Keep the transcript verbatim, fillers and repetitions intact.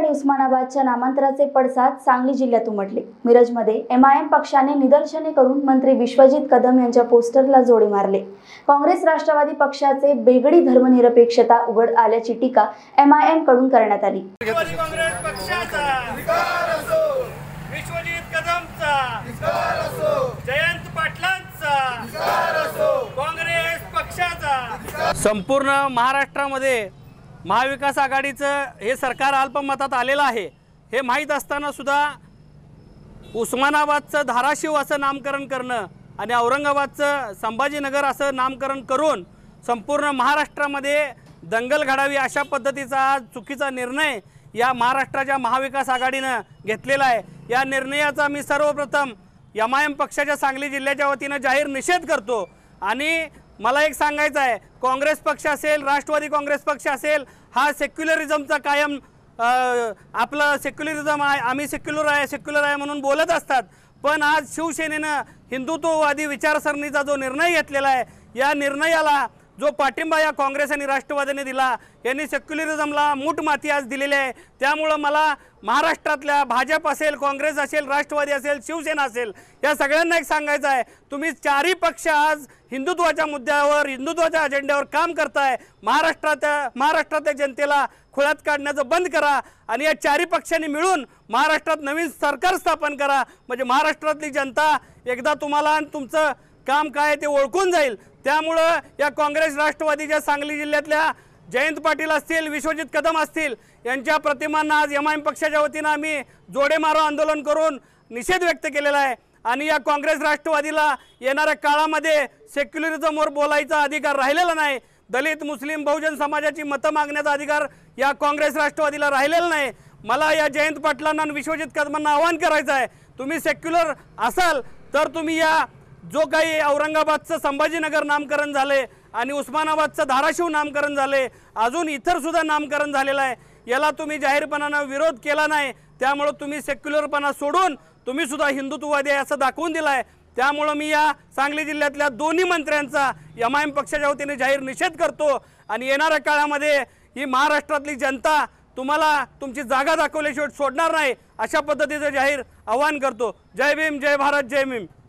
उस्मानाबादच्या नामांतराचे पडसाद सांगली जिल्ह्यात उमटले। मिरजमध्ये एम आय एम पक्षाने निदर्शने करून मंत्री विश्वजित कदम यांच्या पोस्टरला जोडे मारले। काँग्रेस राष्ट्रवादी पक्षाचे बेगडी धर्मनिरपेक्षता उघड आल्याची टीका एम आय एम कडून करण्यात आली। काँग्रेस पक्षाचा धिक्कार असो, विश्वजित कदमचा धिक्कार असो, जयंत पाटलांचा धिक्कार असो, काँग्रेस पक्षाचा। संपूर्ण महाराष्ट्रामध्ये महाविकास आघाडीचं हे सरकार अल्पमतात आलेलं आहे हे माहीत असताना सुद्धा उस्मानाबादचं धाराशिव असं नामकरण करणं आणि औरंगाबादचं संभाजीनगर असं नामकरण करून संपूर्ण महाराष्ट्रामध्ये दंगल घडावी अशा पद्धतीचा चुकीचा निर्णय या महाराष्ट्राच्या महाविकास आघाडीनं घेतलेला आहे। या निर्णयाचा मी सर्वप्रथम एम आय एम पक्षाच्या सांगली जिल्ह्याच्या वतीनं जाहीर निषेध करतो। आणि मला एक सांगायचं आहे, काँग्रेस पक्ष असेल, राष्ट्रवादी काँग्रेस पक्ष असेल, हा सेक्युलरिझमचा कायम आपलं सेक्युलरिझम आहे, आम्ही सेक्युलर आहे सेक्युलर आहे म्हणून बोलत असतात। पण आज शिवसेनेनं हिंदुत्ववादी विचारसरणीचा जो निर्णय घेतलेला आहे, या निर्णयाला जो पाठिंबा या काँग्रेस आणि राष्ट्रवादीने दिला, यांनी सेक्युलरिझमला मूठ माती आज दिलेली आहे। त्यामुळं मला महाराष्ट्रातल्या भाजप असेल, काँग्रेस असेल, राष्ट्रवादी असेल, शिवसेना असेल, या सगळ्यांना एक सांगायचं आहे, तुम्ही चारही पक्ष आज हिंदुत्वाच्या मुद्द्यावर हिंदुत्वाच्या अजेंड्यावर काम करताय। महाराष्ट्राच्या महाराष्ट्रातल्या जनतेला खुळ्यात काढण्याचं बंद करा आणि या चारही पक्षांनी मिळून महाराष्ट्रात नवीन सरकार स्थापन करा, म्हणजे महाराष्ट्रातली जनता एकदा तुम्हाला आणि तुमचं काम काय ते ओळखून जाईल। त्यामुळं या काँग्रेस राष्ट्रवादीच्या सांगली जिल्ह्यातल्या जयंत पाटील असतील, विश्वजित कदम असतील, यांच्या प्रतिमांना आज एम आय एम पक्षाच्या वतीनं आम्ही जोडे मारो आंदोलन करून निषेध व्यक्त केलेला आहे। आणि या काँग्रेस राष्ट्रवादीला येणाऱ्या काळामध्ये सेक्युलरिझमवर बोलायचा अधिकार राहिलेला नाही। दलित, मुस्लिम, बहुजन समाजाची मतं मागण्याचा अधिकार या काँग्रेस राष्ट्रवादीला राहिलेला नाही। मला या जयंत पाटलांना आणि विश्वजित कदमांना आवाहन करायचं आहे, तुम्ही सेक्युलर असाल तर तुम्ही या जो काही औरंगाबादचं संभाजीनगर नामकरण झाले आणि उस्मानाबादचं धाराशिव नामकरण झाले, अजून इतर सुद्धा नामकरण झालेलं आहे, याला तुम्ही जाहीरपणानं विरोध केला नाही। त्यामुळे तुम्ही सेक्युलरपणा सोडून तुम्ही सुद्धा हिंदुत्ववादी आहे असं दाखवून दिलं आहे। त्यामुळे मी या सांगली जिल्ह्यातल्या दोन्ही मंत्र्यांचा एम आय एम पक्षाच्या वतीने जाहीर निषेध करतो। आणि येणाऱ्या काळामध्ये ही महाराष्ट्रातली जनता तुम्हाला तुमची जागा दाखवल्याशिवाय सोडणार नाही, अशा पद्धतीचं जाहीर आवाहन करतो। जय भीम, जय भारत, जय भीम।